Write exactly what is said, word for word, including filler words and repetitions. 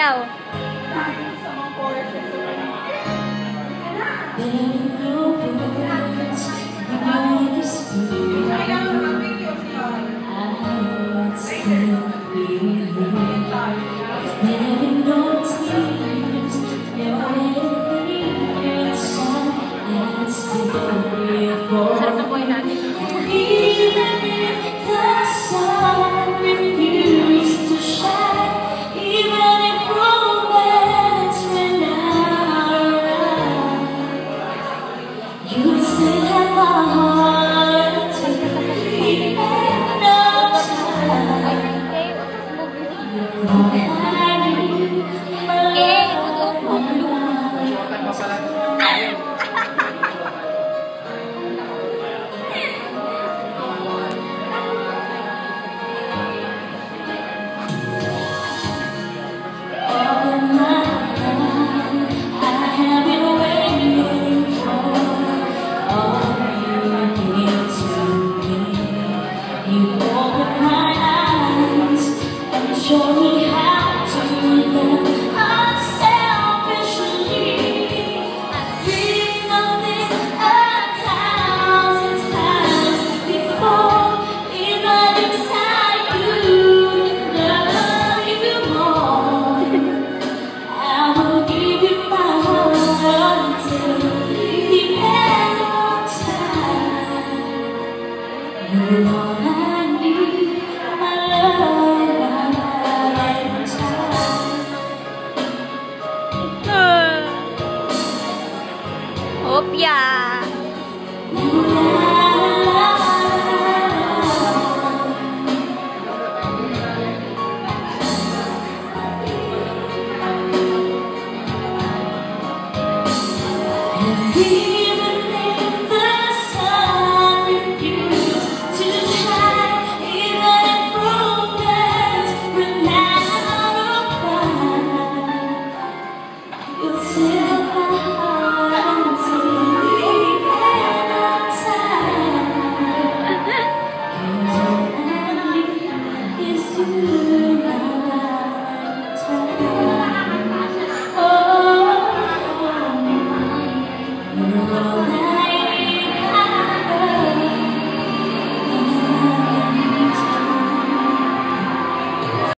Sayaw. Sarap na buhay natin. Show me how to live unselfishly. I've dreamed of this a thousand times before. Even inside you, love you more. I will give you my heart until the end of time. You're all I need, my love. Opya.